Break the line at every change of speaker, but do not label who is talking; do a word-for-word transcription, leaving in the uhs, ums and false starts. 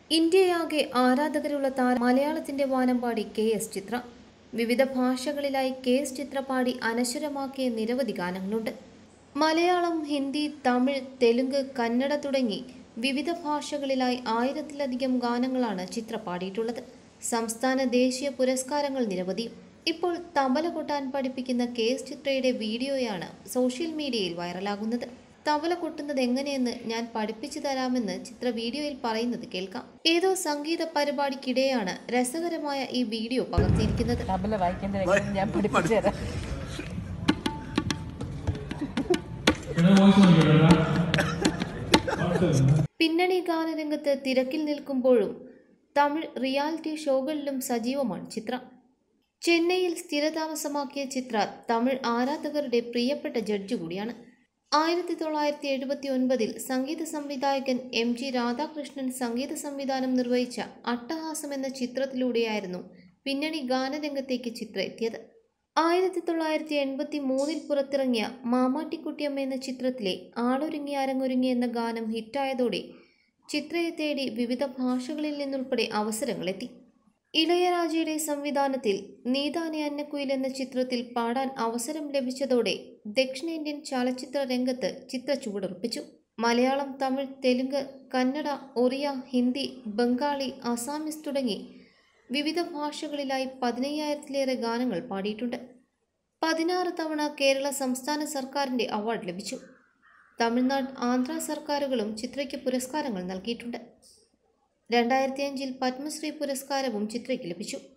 ഇന്ത്യയാകെ ആരാധകരുള്ള താരം മലയാളത്തിന്റെ വാനമ്പാടി കെ എസ് ചിത്ര. വിവിധ ഭാഷകളിലായി കെ എസ് ചിത്ര പാടി അനശ്വരമാക്കിയ നിരവധി ഗാനങ്ങളുണ്ട്. മലയാളം, ഹിന്ദി, തമിഴ്, തെലുങ്ക്, കന്നഡ തുടങ്ങി വിവിധ ഭാഷകളിലായി ആയിരത്തിലധികം ഗാനങ്ങളാണ് ചിത്ര പാടിയിട്ടുള്ളത്. സംസ്ഥാന, ദേശീയ പുരസ്കാരങ്ങൾ നിരവധിയും. ഇപ്പോൾ തബല കൊട്ടാൻ പഠിപ്പിക്കുന്ന കെ എസ് ചിത്രയുടെ വീഡിയോയാണ് സോഷ്യൽ മീഡിയയിൽ വൈറലാകുന്നത്. തബല കൊട്ടുന്നത് എങ്ങനെയെന്ന് ഞാൻ പഠിപ്പിച്ചു തരാമെന്ന് ചിത്ര വീഡിയോയിൽ പറയുന്നത് കേൾക്കാം. ഏതോ സംഗീത പരിപാടിക്കിടെയാണ് രസകരമായ ഈ വീഡിയോ പകർത്തിയിരിക്കുന്നത്.
തബല വായിക്കേണ്ടത് ഞാൻ പഠിപ്പിച്ചു തരാം.
പിന്നണി ഗാനരംഗത്ത് തിരക്കിൽ നിൽക്കുമ്പോഴും തമിഴ് റിയാലിറ്റി ഷോകളിലും സജീവമാണ് ചിത്ര. ചെന്നൈയിൽ സ്ഥിരതാമസമാക്കിയ ചിത്ര തമിഴ് ആരാധകരുടെ പ്രിയപ്പെട്ട ജഡ്ജി കൂടിയാണ്. ആയിരത്തി തൊള്ളായിരത്തി എഴുപത്തി ഒൻപതിൽ സംഗീത സംവിധായകൻ എം ജി രാധാകൃഷ്ണൻ സംഗീത സംവിധാനം നിർവഹിച്ച അട്ടഹാസം എന്ന ചിത്രത്തിലൂടെയായിരുന്നു പിന്നണി ഗാനരംഗത്തേക്ക് ചിത്ര എത്തിയത്. ആയിരത്തി തൊള്ളായിരത്തി എൺപത്തി മൂന്നിൽ പുറത്തിറങ്ങിയ മാമാട്ടിക്കുട്ടിയമ്മ എന്ന ചിത്രത്തിലെ ആളൊരുങ്ങി അരങ്ങൊരുങ്ങി എന്ന ഗാനം ഹിറ്റായതോടെ ചിത്രയെ തേടി വിവിധ ഭാഷകളിൽ നിന്നുൾപ്പെടെ അവസരങ്ങളെത്തി. ഇളയരാജയുടെ സംവിധാനത്തിൽ നീതാനെ അന്നക്കുയിൽ എന്ന ചിത്രത്തിൽ പാടാൻ അവസരം ലഭിച്ചതോടെ ദക്ഷിണേന്ത്യൻ ചലച്ചിത്ര രംഗത്ത് ചിത്ര ചുവടുറപ്പിച്ചു. മലയാളം, തമിഴ്, തെലുങ്ക്, കന്നഡ, ഒറിയ, ഹിന്ദി, ബംഗാളി, അസാമീസ് തുടങ്ങി വിവിധ ഭാഷകളിലായി പതിനയ്യായിരത്തിലേറെ ഗാനങ്ങൾ പാടിയിട്ടുണ്ട്. പതിനാറ് തവണ കേരള സംസ്ഥാന സർക്കാരിൻ്റെ അവാർഡ് ലഭിച്ചു. തമിഴ്നാട്, ആന്ധ്ര സർക്കാരുകളും ചിത്രയ്ക്ക് പുരസ്കാരങ്ങൾ നൽകിയിട്ടുണ്ട്. രണ്ടായിരത്തി അഞ്ചിൽ പത്മശ്രീ പുരസ്കാരവും ചിത്രയ്ക്ക് ലഭിച്ചു.